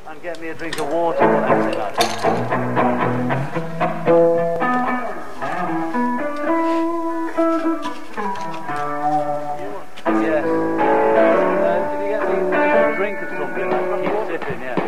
And get me a drink of water, whatever they like. Yeah. Can you get me a drink of something? Keep sipping, yeah.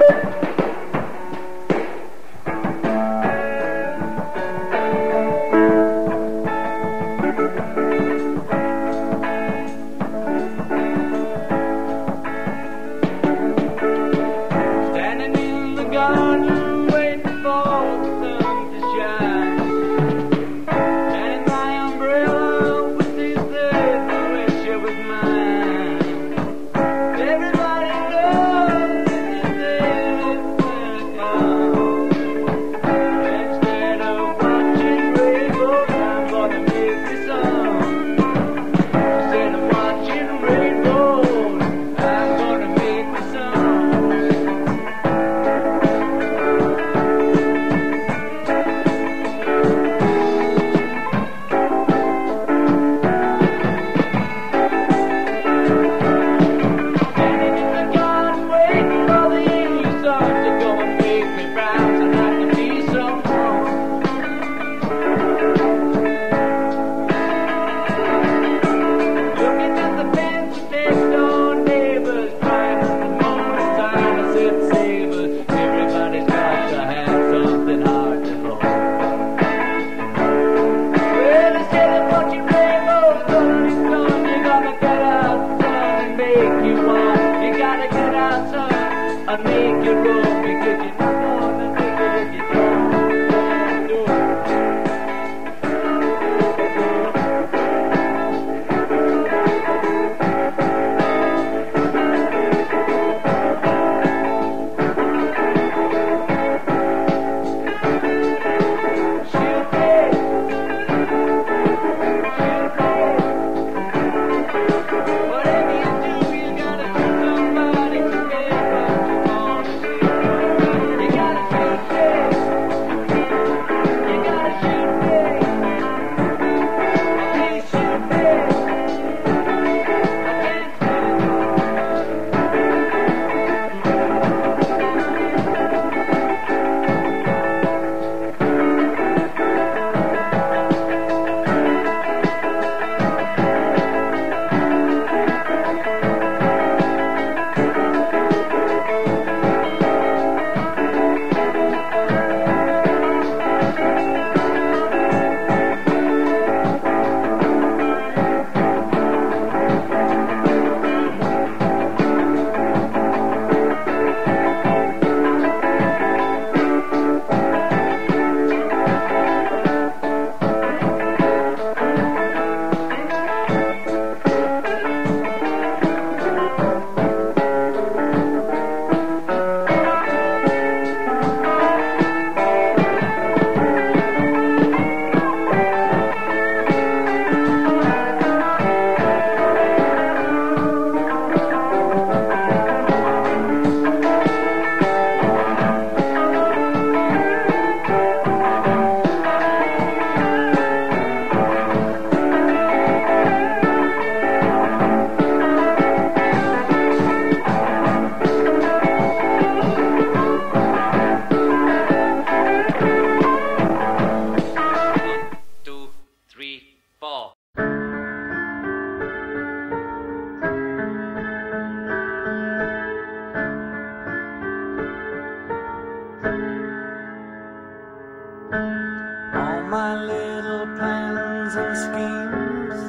my little plans and schemes,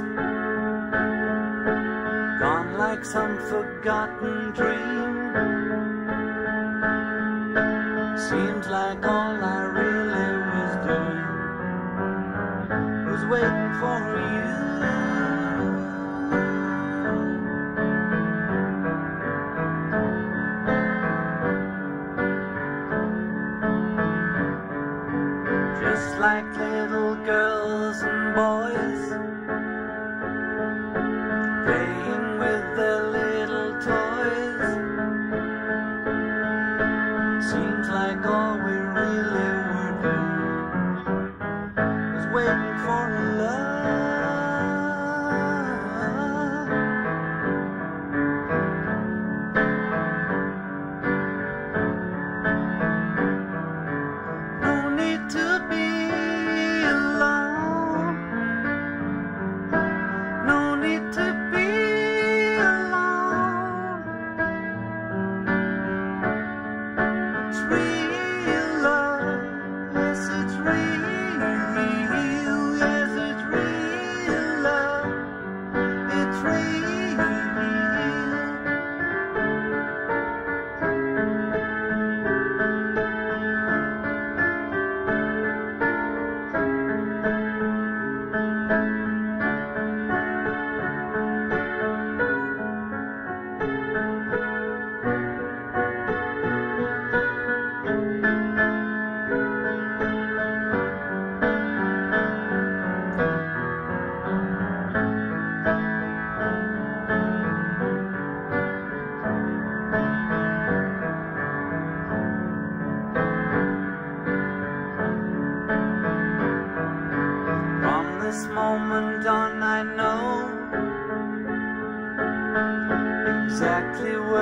gone like some forgotten dream. Seems like all I really was doing was waiting for you. Just like little girls and boys playing with their little toys. Seems like all we really were doing was waiting for love.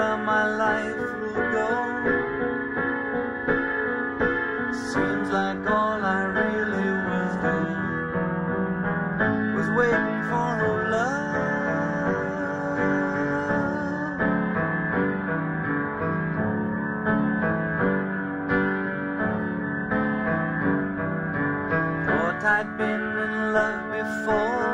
where my life will go. Seems like all I really was doing was waiting for her love. Thought I'd been in love before,